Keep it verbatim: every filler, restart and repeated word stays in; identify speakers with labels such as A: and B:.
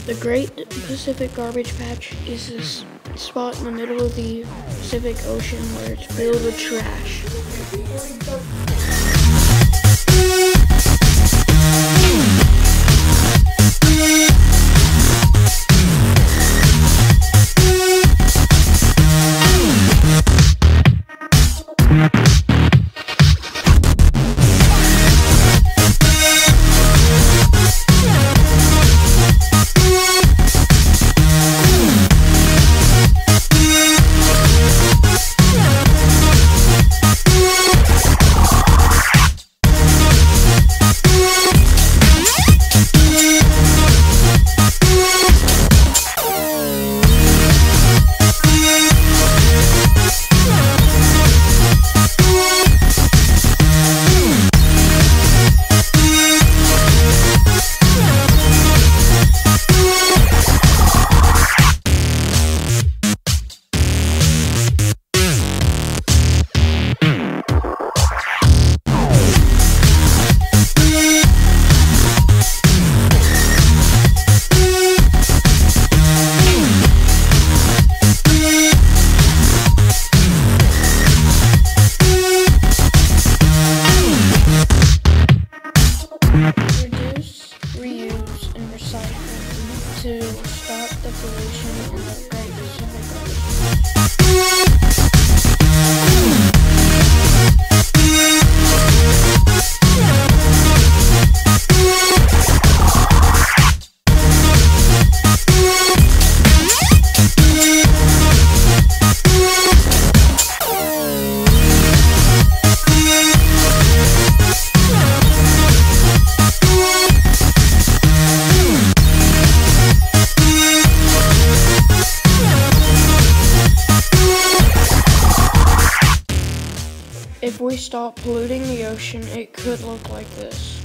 A: The Great Pacific Garbage Patch is this spot in the middle of the Pacific Ocean where it's filled with trash. Reduce, reuse, and recycle to stop the pollution in the Great Pacific If we stop polluting the ocean, it could look like this.